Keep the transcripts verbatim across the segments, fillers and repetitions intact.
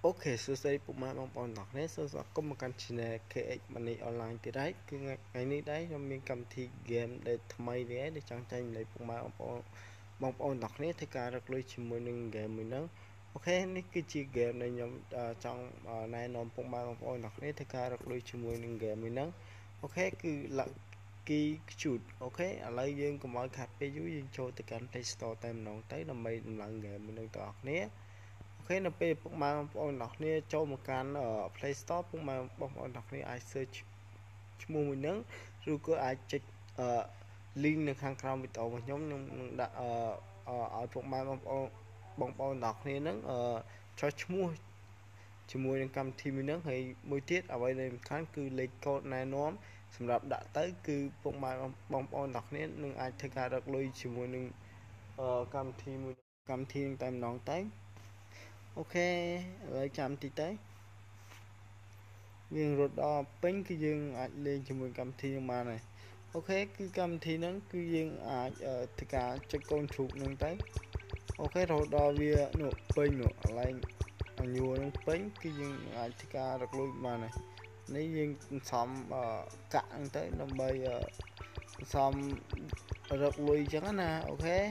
Ok, số giây bụng mai bong bóng đọc nét số gió có một căn chỉ này kê ích money online thì đấy cứ ngày, ngày ní đấy trong miền cầm thi game để tham mây đấy để chẳng tranh lấy bụng mai bong bóng bong bóng đọc nét thì cả được lưu chỉ mùi nâng game mình nâng ok ní cứ chỉ game này nhóm uh, trong uh, này nôm bụng mai bong bóng đọc nét thì cả được lưu chỉ mùi nâng game mình nâng ok cứ là ký chuột ok ở đây dương có mọi khát bây dưới dương cho từ cảnh Play Store tem nón tới là mây lần game mình nâng đọc nét ok nó pe bụng mà bọn nó này cho một can ở Play Store bụng mà bọn nó này ai search mua mình nướng rồi có ai check linkនៅខាងក្រោមវីដេអូរបស់ខ្ញុំខ្ញុំនឹងដាក់ឲ្យពុកម៉ែបងប្អូនបងប្អូនទាំងគ្នាហ្នឹងចុះឈ្មោះជាមួយនឹងកម្មវិធីមួយហ្នឹងហើយមួយទៀតអ្វីដែលសំខាន់គឺលេខកូដណែនាំសម្រាប់ដាក់ទៅគឺពុកម៉ែបងប្អូនទាំងគ្នានឹងអាចធ្វើការរកលុយជាមួយនឹងកម្មវិធីមួយកម្មវិធីនឹងតែម្ដងទៅok rồi chạm tí tới nhưng rồi đó pin cái dươngអាចលេងជាមួយកម្មវិធីមកnày ok គឺកម្មវិធីហ្នឹងគឺយើងអាចធ្វើការចុចកូនជ្រូកហ្នឹងទៅអូខេរហូតដល់វានោះពេញនោះកន្លែងអញួរហ្នឹងពេញគឺយើងអាចធ្វើការរកលុយបានហើយនេះយើងសំកាក់ហ្នឹងទៅដើម្បីសំរកលុយអញ្ចឹងណាអូខេ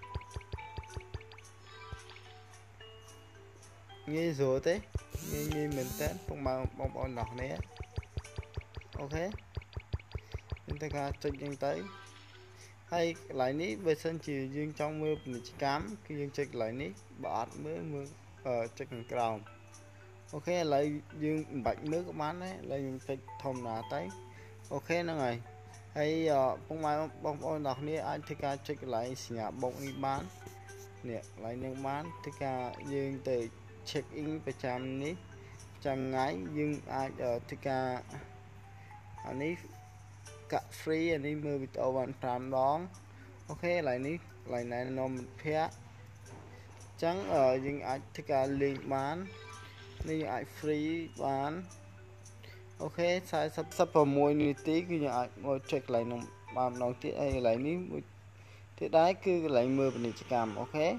ងាយស្រួលទេងាយងាយមែនតើពុកម៉ែបងប្អូនទាំងគ្នាអូខេយើងទៅការចុចយ៉ាងទៅហើយកន្លែងនេះបើសិនជាយើងចង់មើលពាណិជ្ជកម្មគឺយើងចុចកន្លែងនេះបើអត់មើលមើលចុចខាងក្រោមអូខេឥឡូវយើងមិនបាច់មើលក៏បានដែរឥឡូវយើងចុចធម្មតាទៅអូខេហ្នឹងហើយហើយពុកម៉ែបងប្អូនទាំងគ្នាអាចធ្វើការចុចកន្លែងសញ្ញាបូកនេះបាននេះកន្លែងនេះបានធ្វើការយើងទៅ check in ប្រចាំនេះប្រចាំថ្ងៃយើងអាចធ្វើការអានេះកាក់ free អានេះមើលវីដេអូបាន5ដងអូខេកន្លែងនេះកន្លែងណែនាំមិត្តភ័ក្តិអញ្ចឹងយើងអាចធ្វើការលេងបាននេះអាច free បានអូខេ46នាទីគឺយើងអាចមកចុចកន្លែងនោះបានម្ដងទៀតហើយកន្លែងនេះមួយទៀតដែរគឺកន្លែងមើលពាណិជ្ជកម្មអូខេ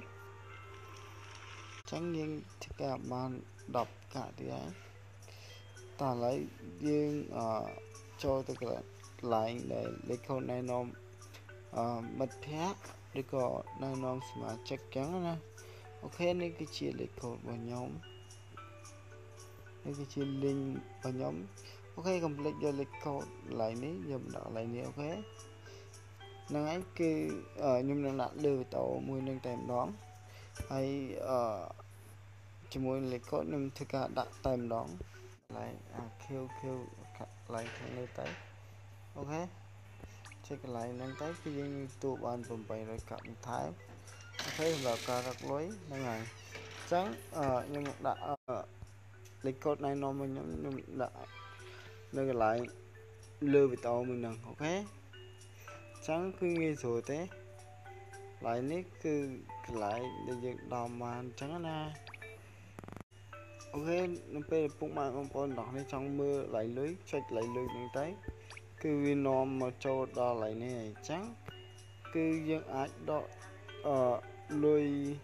ចឹងយើងធ្វើការបាន10កាក់ទៀតហើយតោះឥឡូវយើងចូលទៅកន្លែងដែលលេខកូដណែនាំមិត្តភ័ក្តិឬក៏ណែនាំសមាជិកចឹងណាអូខេនេះគឺជាលេខកូដរបស់ខ្ញុំនេះគឺជា link របស់ខ្ញុំអូខេកុំភ្លេចយកលេខកូដកន្លែងនេះយកមកដាក់កន្លែងនេះអូខេហ្នឹងហើយគឺខ្ញុំនឹងដាក់លើវីដេអូមួយនឹងតែម្ដងហើយអឺជាមួយលេខកូដខ្ញុំធ្វើការដាក់តែម្ដងកន្លែងអា Q Q កន្លែងខាងលើទៅអូខេចុចកន្លែងហ្នឹងទៅគឺយើងទទួលបាន800កាក់បន្ថែមអូខេសម្រាប់ការរកលុយហ្នឹងហើយអញ្ចឹងខ្ញុំដាក់លេខកូដណែនាំរបស់ខ្ញុំខ្ញុំដាក់នៅកន្លែងលើវីដេអូមួយហ្នឹងអូខេអញ្ចឹងគឺងាយស្រួលទេកន្លែងនេះគឺកន្លែងដែលយើងដំបានអញ្ចឹងណាអូខេនៅពេលពុកម៉ែបងប្អូនទាំងនេះចង់មើលកន្លែងលុយចុចកន្លែងលុយហ្នឹងទៅគឺវានាំមកចូលដល់កន្លែងនេះអញ្ចឹងគឺយើងអាចដកអឺលុយ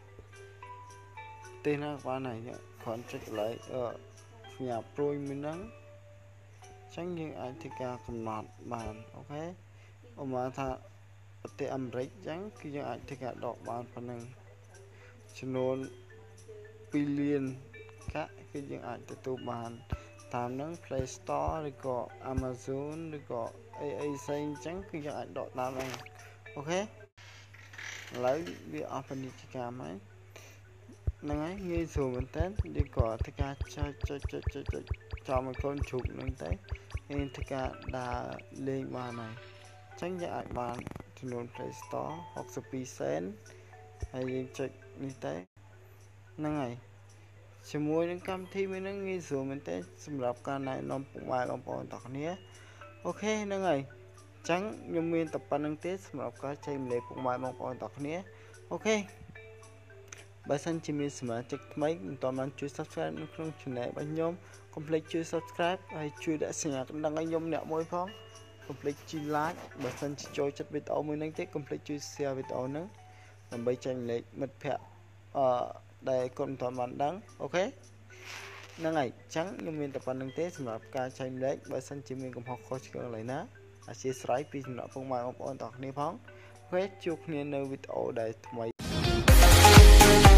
ទេណាបានហើយគ្រាន់ចុចកន្លែងអឺសញ្ញាព្រួយមួយហ្នឹងអញ្ចឹងយើងអាចធ្វើការកំណត់បានអូខេឧបមាថាប្រទេសអាមេរិកអញ្ចឹងគឺយើងអាចធ្វើការដកបានប៉ុណ្ណឹងចំនួន2លានកាក់គឺយើងអាចទទួលបានតាមហ្នឹង Play Store ឬក៏ Amazon ឬក៏អីអីផ្សេងអញ្ចឹងគឺយើងអាចដកតាមហ្នឹងអូខេឥឡូវវាអស់ពាណិជ្ជកម្មហើយហ្នឹងហើយងាយស្រួលមែនតើយើងក៏ធ្វើការចុចចុចចុចចុចចុចចំឲ្យកូនជ្រូកហ្នឹងទៅយើងធ្វើការដើរលេងបានហើយអញ្ចឹងយើងអាចបានចំនួន Play Store 62សេនហើយយើងចុចនេះទៅហ្នឹងហើយជាមួយនឹងកម្មវិធីមួយហ្នឹងងាយស្រួលមែនទេសម្រាប់ការណែនាំពុកម៉ែបងប្អូនទាំងគ្នាអូខេហ្នឹងហើយអញ្ចឹងខ្ញុំមានតែប៉ុណ្្នឹងទេសម្រាប់ការចែកម្លែកពុកម៉ែបងប្អូនទាំងគ្នាអូខេបើសិនជាមានសមាជិកថ្មីមិនទាន់បានជួយ Subscribe នៅក្នុង Channel របស់ខ្ញុំកុំភ្លេចជួយ Subscribe ហើយជួយដាក់សញ្ញាកណ្ដឹងឲ្យខ្ញុំអ្នកមួយផងកុំភ្លេចជួយ Like បើសិនជាចូលចិត្តវីដេអូមួយនេះទេកុំភ្លេចជួយ Share វីដេអូហ្នឹងដើម្បីចែកម្លែកមិត្តភ័ក្តិអឺដែលគាត់មិនទាន់បានដឹងអូខេហ្នឹងហើយអញ្ចឹងខ្ញុំមានតែប៉ុណ្្នឹងទេសម្រាប់ការចែកម្លែកបើសិនជាមានកំហុសខុសឆ្គងឡើយណាអធិស្ឋានពីសំណាក់ពុកម៉ែបងប្អូនទាំងគ្នាផងពេលជួបគ្នានៅវីដេអូដែលថ្មី